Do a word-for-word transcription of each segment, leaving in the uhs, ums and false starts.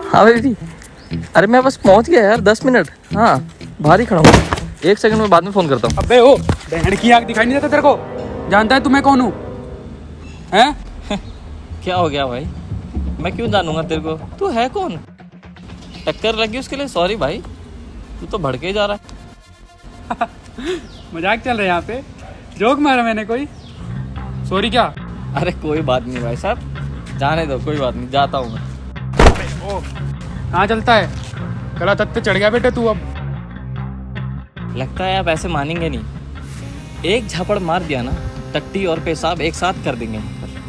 हाँ बेबी, अरे मैं बस पहुंच गया यार, दस मिनट। हाँ बाहर ही खड़ा हूँ, एक सेकंड में बाद में फोन करता हूँ। अबे ओ बहन की आग दिखाई नहीं देता तेरे को? जानता है तू मैं कौन हूँ? हैं? क्या हो गया भाई, मैं क्यों जानूंगा तेरे को, तू है कौन? टक्कर लगी उसके लिए सॉरी भाई, तू तो भड़के जा रहा है। मजाक चल रहा है यहाँ पे, जोक मारा मैंने कोई? सॉरी क्या? अरे कोई बात नहीं भाई साहब, जाने दो, कोई बात नहीं, जाता हूँ मैं। ओ कहाँ चलता है? गला तत्ते चढ़ गया बेटे तू अब। लगता है आप ऐसे मानेंगे नहीं, एक झापड़ मार दिया ना, टट्टी और पेशाब एक साथ कर देंगे।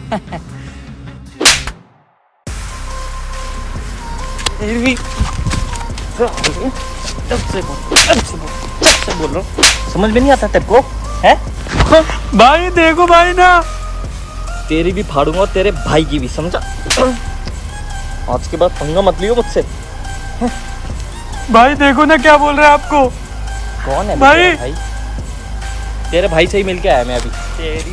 जब से बोल जब से बोल जब से बोल रहा हूँ, समझ में नहीं आता तेरे को है? भाई देखो भाई ना, तेरी भी फाड़ूंगा और तेरे भाई की भी, समझा? आज के बाद पंगा मत लियो मुझसे। भाई देखो ना क्या बोल रहा है आपको। कौन है भाई? तेरा भाई? तेरे भाई से ही मिलके आया मैं अभी। तेरी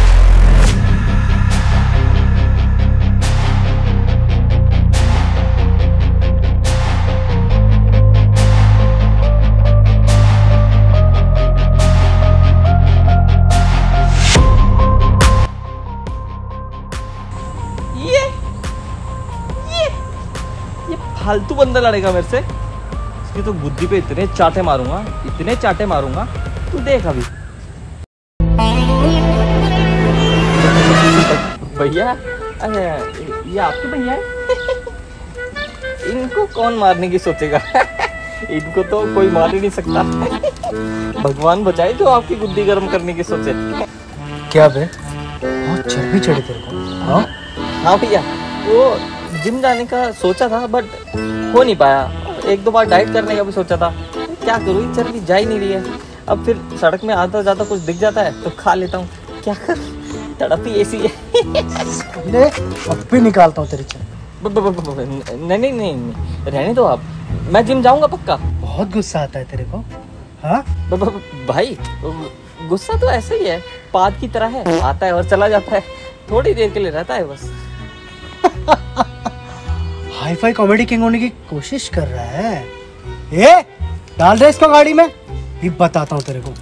ये ये ये फालतू बंदा लड़ेगा मेरे से, इसकी तो बुद्धि पे इतने चाटे मारूंगा, इतने चाटे मारूंगा, तू देख अभी। भैया, अरे ये आपके भैया है? इनको कौन मारने की सोचेगा? इनको तो कोई मार ही नहीं सकता। भगवान बचाए जो आपकी बुद्धि गर्म करने की सोचे। क्या बे, बहुत चर्बी चढ़ी तेरे को? हाँ हाँ भैया, वो जिम जाने का सोचा था बट हो नहीं पाया, एक दो बार डाइट करने का भी सोचा था, क्या करूँ, ये चर्बी जा ही नहीं रही है। अब फिर सड़क में आता जाता कुछ दिख जाता है तो खा लेता हूँ, क्या कर, तड़प ही ऐसी है। ले अब भी निकालता हूँ तेरी चर्बी। नहीं नहीं नहीं, रहने दो आप, मैं जिम जाऊंगा पक्का। बहुत गुस्सा आता है तेरे को? हाँ भाई गुस्सा तो ऐसे ही है, पाद की तरह है, आता है और चला जाता है, थोड़ी देर के लिए रहता है बस। हाई फाई कॉमेडी किंग होने की कोशिश कर रहा है। ए डाल दे इसको गाड़ी में, भी बताता हूँ तेरे को।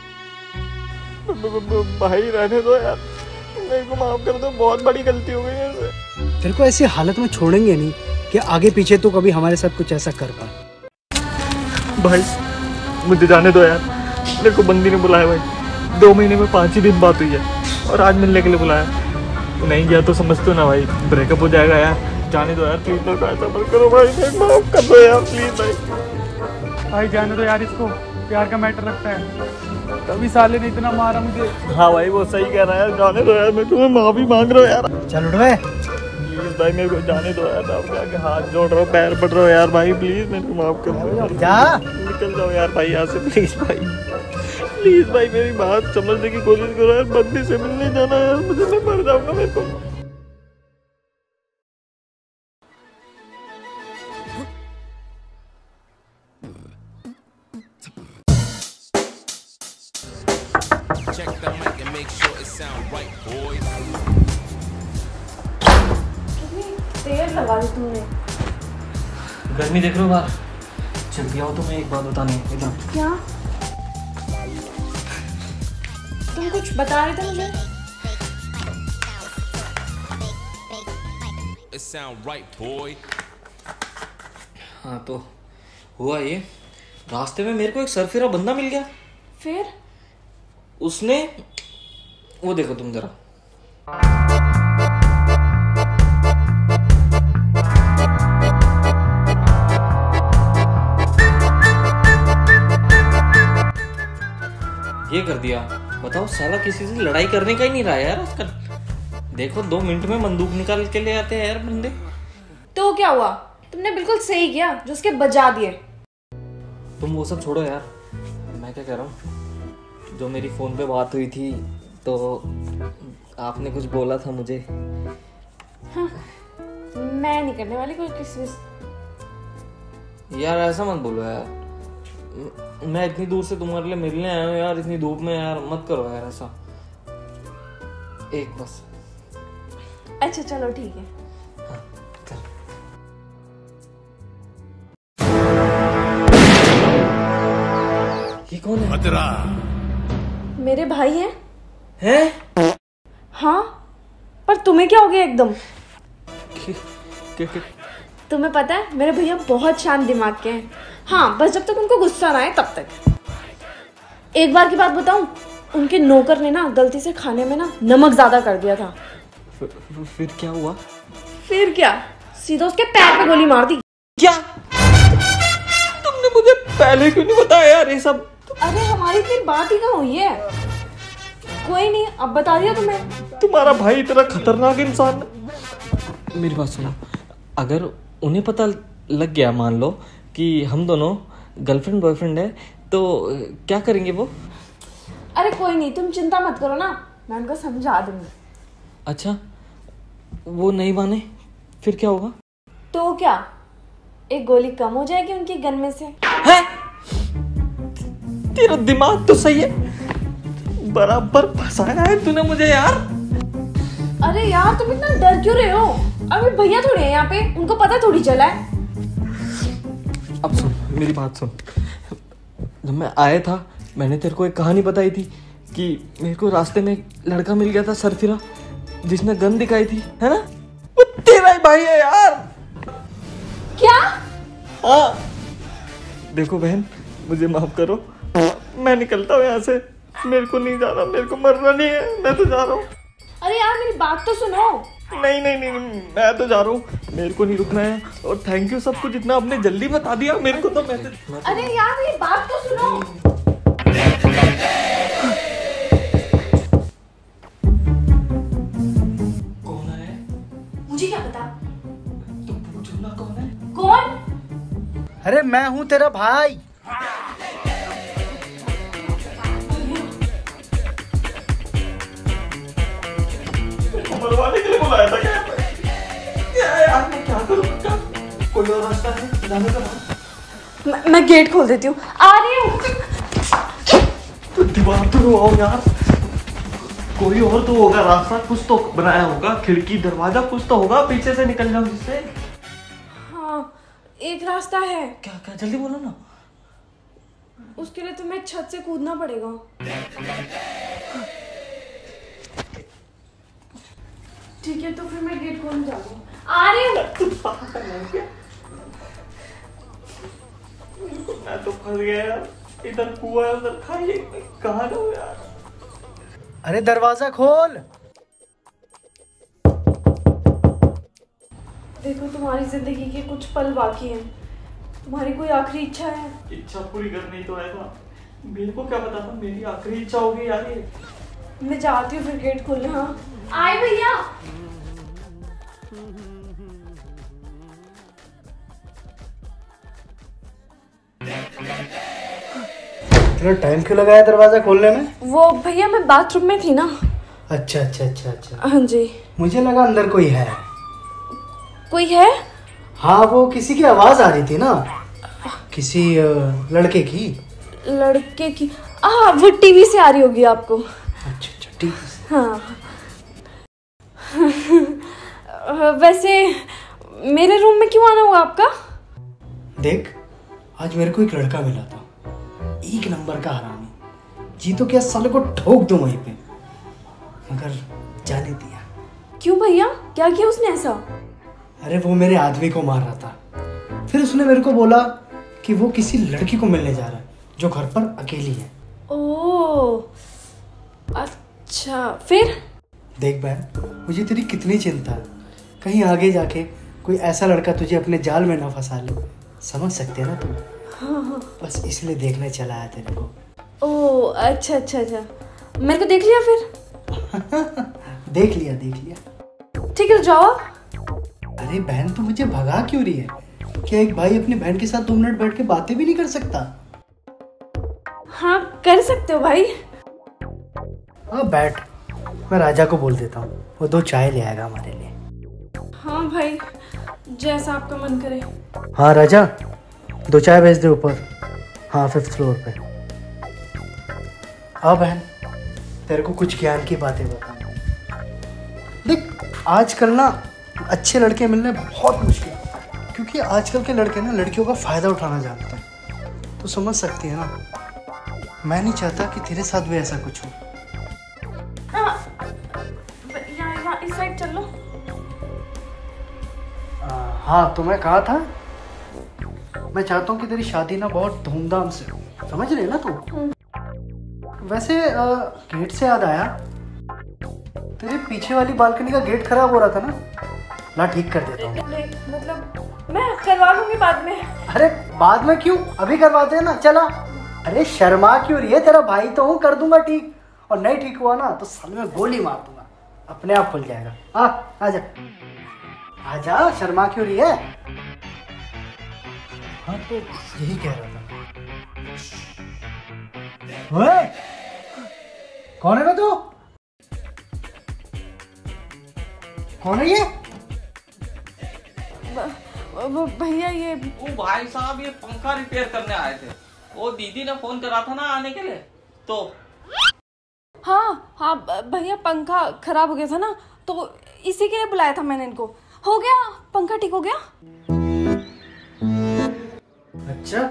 भाई रहने दो यार, मेरे को माफ कर दो, बहुत बड़ी गलती हो गई है। तेरे को ऐसी हालत में छोड़ेंगे नहीं कि आगे पीछे तो कभी हमारे साथ कुछ ऐसा कर पाए। भाई मुझे जाने दो यार, मेरे को बंदी ने बुलाया भाई, दो महीने में पाँच ही दिन बात हुई है और आज मिलने के लिए बुलाया, नहीं गया तो समझते हो ना भाई, ब्रेकअप हो जाएगा यार, जाने दो यार प्लीज, तो ऐसा मत करो भाई, माफ कर दो यार प्लीज भाई। भाई जाने दो यार इसको, प्यार का मैटर रखता है, तभी साले ने इतना मारा मुझे। हाँ भाई वो सही कह रहा है, जाने दो यार, मैं तुम्हें माफी मांग रहा हूँ यार। चल उठ बे प्लीज भाई मेरे को जाने दो यार, आपके आगे हाथ जोड़ रहा हूँ, पैर पड़ रहा हूँ यार भाई, प्लीज मेरे को माफ कर दो, जा निकल जाओ यार भाई यहाँ से, प्लीज भाई, प्लीज भाई मेरी बात समझने की कोशिश करो यार, बंदी से मिलने जाना यार, मुझे, मैं मर जाऊंगा मेरे को। Check the mic and make sure it sound right, boys. कितनी देर लगा दी तुमने? गर्मी देख रहे हो बाहर, चल भी आओ, तुम्हें एक बात बतानी है। इधर क्या? तुम कुछ बता रहे थे मुझे? It sound right, boy. हाँ तो हुआ ये, रास्ते में मेरे को एक सरफिरा बंदा मिल गया, फिर? उसने, वो देखो तुम जरा, ये कर दिया। बताओ साला किसी से लड़ाई करने का ही नहीं रहा यार आजकल, देखो दो मिनट में बंदूक निकाल के ले आते हैं यार बंदे। तो क्या हुआ? तुमने बिल्कुल सही किया जो उसके बजा दिए। तुम वो सब छोड़ो यार, मैं क्या कह रहा हूँ, जो मेरी फोन पे बात हुई थी तो आपने कुछ बोला था मुझे। हाँ, मैं नहीं करने वाली कोई किसी से। यार ऐसा मत बोलो यार, मैं इतनी दूर से तुम्हारे लिए मिलने आया हूँ यार, इतनी धूप में यार, मत करो यार ऐसा, एक बस। अच्छा चलो ठीक है। हाँ चल। कौन है? मदरा मेरे भाई हैं। हैं? हाँ, पर तुम्हें क्या हो गया एकदम? कि- कि- कि- तुम्हें पता है मेरे भैया बहुत शांत दिमाग के हैं। हाँ, बस जब तक उनको गुस्सा ना आए तब तक। एक बार की बात बताऊं, उनके नौकर ने ना गलती से खाने में ना नमक ज्यादा कर दिया था। फिर, फिर क्या हुआ? फिर क्या, सीधा उसके पैर पे गोली मार दी। क्या? तुमने मुझे पहले क्यों नहीं बताया यार ये सब? अरे हमारी इतनी बात ही कहाँ हुई है। कोई नहीं, अब बता दिया तुम्हें। तुम्हारा भाई इतना खतरनाक इंसान। मेरी बात सुनो, अगर उन्हें पता लग गया, मान लो कि हम दोनों गर्लफ्रेंड बॉयफ्रेंड है, तो क्या करेंगे वो? अरे कोई नहीं, तुम चिंता मत करो ना, मैं उनको समझा दूंगी। अच्छा, वो नहीं माने फिर क्या होगा? तो क्या, एक गोली कम हो जाएगी उनकी गन में से। है? तेरा दिमाग तो सही है, बराबर फंसाया है तूने मुझे यार। अरे यार तुम इतना डर क्यों रहे हो? अभी भैया थोड़े हैं यहाँ पे, उनको पता थोड़ी चला है। अब सुन मेरी बात सुन, जब मैं आया था मैंने तेरे को एक कहानी बताई थी कि मेरे को रास्ते में एक लड़का मिल गया था सरफिरा, जिसने गन दिखाई थी, है ना? वो तेरा ही भाई है यार। क्या? हाँ, देखो बहन, मुझे माफ करो, मैं निकलता हूँ यहाँ से। मेरे को नहीं जाना, मेरे को मरना नहीं है, मैं तो जा रहा हूँ। अरे यार मेरी बात तो सुनो। नहीं नहीं नहीं नहीं, मैं तो जा रहा हूँ, मेरे को नहीं रुकना है। और थैंक यू सब कुछ, इतना आपने जल्दी बता दिया मेरे को। तो मैं तो, अरे यार मेरी बात तो सुनो। कौन है? मुझे क्या पता। तुम पूछो ना कौन है। कौन? अरे मैं हूँ तेरा भाई। मरवाने के लिए बुलाया था क्या? क्या यार, मैं क्या करूँ? क्या? कोई और रास्ता है जाने का? मैं, मैं गेट खोल देती हूँ, आ रही हूँ। तो दीवार तो रुआओ यार, कोई और तो होगा रास्ता, कुछ तो बनाया होगा, खिड़की दरवाजा कुछ तो होगा, पीछे से निकल जाओ जिससे। हाँ, एक रास्ता है। क्या क्या, जल्दी बोलो ना। उसके लिए तुम्हें छत से कूदना पड़ेगा। ठीक है, तो फिर मैं गेट खोलने जा रही हूँ, आ रही हूँ। मैं तो फंस गया यार, इधर कुआं है उधर खाई, कहाँ जाऊँ यार? अरे दरवाजा खोल। देखो तुम्हारी जिंदगी के कुछ पल बाकी हैं, तुम्हारी कोई आखिरी इच्छा है? इच्छा पूरी करनी तो है ना, मेरे को क्या पता था मेरी आखिरी इच्छा होगी यार ये। मैं जाती हूँ फिर गेट खोलने। हाँ आए भैया। इतना टाइम क्यों लगाया दरवाजा खोलने में? वो भैया मैं बाथरूम में थी ना। अच्छा अच्छा अच्छा अच्छा, हाँ जी। मुझे लगा अंदर कोई है। कोई है? हाँ, वो किसी की आवाज आ रही थी ना, किसी अ, लड़के की। लड़के की? हाँ, वो टीवी से आ रही होगी आपको। अच्छा अच्छा, ठीक है। हाँ। वैसे मेरे रूम में क्यों आना हुआ आपका? देख, आज मेरे को एक लड़का मिला था, एक नंबर का हरामी। जी तो क्या साले को ठोक दूं वहीं पे, मगर जाने दिया। क्यों भैया, क्या किया उसने ऐसा? अरे वो मेरे आदमी को मार रहा था, फिर उसने मेरे को बोला कि वो किसी लड़की को मिलने जा रहा है जो घर पर अकेली है। ओह अच्छा, फिर? देख बहन, मुझे तेरी कितनी चिंता है, कहीं आगे जाके कोई ऐसा लड़का तुझे अपने जाल में ना फंसा ले, समझ सकते हैं ना तुम? हाँ हाँ। बस इसलिए देखने चला आया तेरे को। ओह अच्छा अच्छा अच्छा, मेरे को देख लिया फिर? देख लिया देख लिया। ठीक है, तो जाओ। अरे बहन, तू मुझे भगा क्यों रही है? क्या एक भाई अपनी बहन के साथ दो मिनट बैठ के बातें भी नहीं कर सकता? हाँ कर सकते हो भाई। हाँ बैठ, मैं राजा को बोल देता हूँ, वो दो चाय ले आएगा हमारे लिए। हाँ भाई, जैसा आपका मन करे। हाँ राजा, दो चाय भेज दे ऊपर। हाँ, फिफ्थ फ्लोर पे। हाँ बहन, तेरे को कुछ ज्ञान की बातें बताऊँ। देख, आजकल ना अच्छे लड़के मिलने बहुत मुश्किल है, क्योंकि आजकल के लड़के ना लड़कियों का फायदा उठाना जानते हैं, तो समझ सकती है ना। मैं नहीं चाहता कि तेरे साथ भी ऐसा कुछ हो। हाँ, यहाँ यहाँ इस साइड चल लो। आ, हाँ तो मैं कहा था, मैं चाहता हूँ कि तेरी शादी ना बहुत धूमधाम से हो, समझ रही है ना तू? वैसे आ, गेट से याद आया, तेरे पीछे वाली बालकनी का गेट खराब हो रहा था ना, ला ठीक कर देता हूँ। मतलब मैं करवा लूंगी बाद में। अरे बाद में क्यों, अभी करवाते हैं ना, चला। अरे शर्मा क्यों रही है, तेरा भाई तो हूँ, कर दूंगा ठीक। और नहीं ठीक हुआ ना तो साल में गोली मार दूंगा, अपने आप खुल जाएगा। आ आजा आजा, शर्मा क्यों रही है? हाँ तो यही कह रहा था। ओए, कौन है बे तू? कौन है ये? भैया ये वो भाई साहब ये पंखा रिपेयर करने आए थे, वो दीदी ने फोन करा था ना आने के लिए, तो हाँ हाँ भैया पंखा खराब हो गया था ना, तो इसी के लिए बुलाया था मैंने इनको। हो गया, पंखा ठीक हो गया। अच्छा,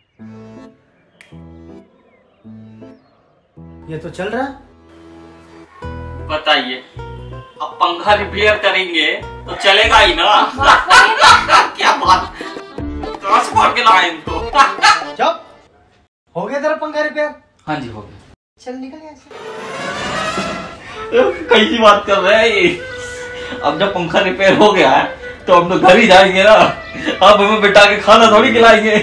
ये तो चल रहा है। बताइए, अब पंखा रिपेयर करेंगे तो चलेगा ही ना। क्या बात, कहाँ से पकड़ के लाए इनको? चुप, हो गया तेरा पंखा रिपेयर? हाँ जी हो गया। चल निकल यहाँ से। कैसी बात कर रहे हैं ये? अब जब पंखा रिपेयर हो गया है तो हम तो घर ही जाएंगे ना, अब हमें बिठा के खाना थोड़ी खिलाएंगे।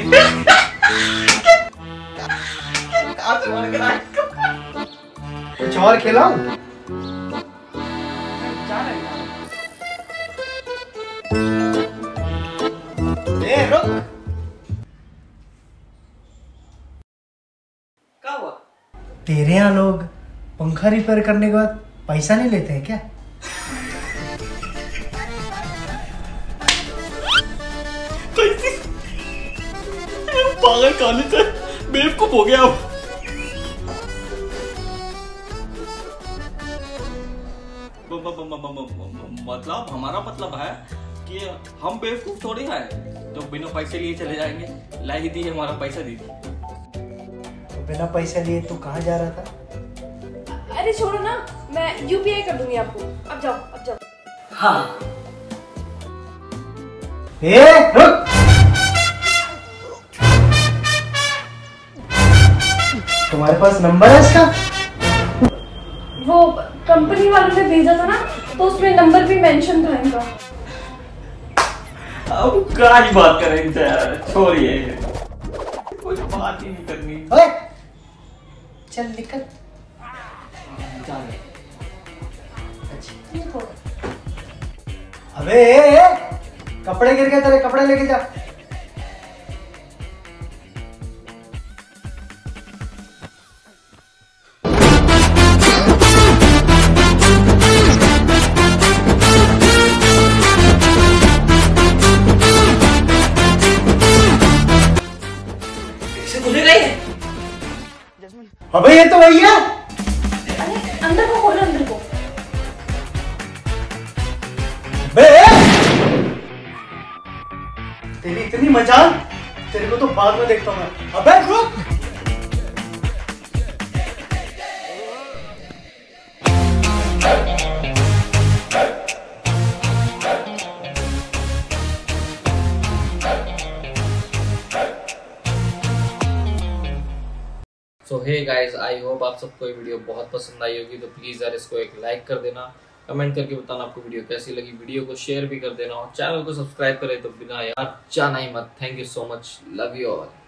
कुछ और खिलाऊं? ए रुक, क्या हुआ? तेरे यहाँ लोग पंखा रिपेयर करने के बाद पैसा नहीं लेते हैं क्या? पागल काले से बेवकूफ हो गया। मतलब हमारा मतलब है कि हम बेवकूफ थोड़ी है जो बिना पैसे लिए चले जाएंगे। लाई दी हमारा पैसा दीदी। तो बिना पैसे लिए तू कहाँ जा रहा था? अरे छोड़ो ना, मैं यूपीआई कर दूंगी आपको। अब जाओ, अब जाओ। हाँ। ए रुक, तुम्हारे पास नंबर है इसका? वो कंपनी वालों ने भेजा था ना, तो उसमें नंबर भी मेंशन था इनका। अब क्या ही बात करें इनसे यार, छोड़िए, कुछ बात ही नहीं करनी। ओए, चल निकल। अबे ए, ए, कपड़े गिर गए तेरे, कपड़े लेके जा। अबे ये तो वही है। अरे अंदर को खोलो, अंदर को। बे तेरी इतनी मजाल, तेरे को तो बाद में देखता हूँ मैं। अबे रुक। सो हे गाइस, आई होप आप सबको ये वीडियो बहुत पसंद आई होगी। तो प्लीज़ यार इसको एक लाइक कर देना, कमेंट करके बताना आपको वीडियो कैसी लगी। वीडियो को शेयर भी कर देना और चैनल को सब्सक्राइब करें तो बिना यार जाना ही मत। Thank you so much, love you all.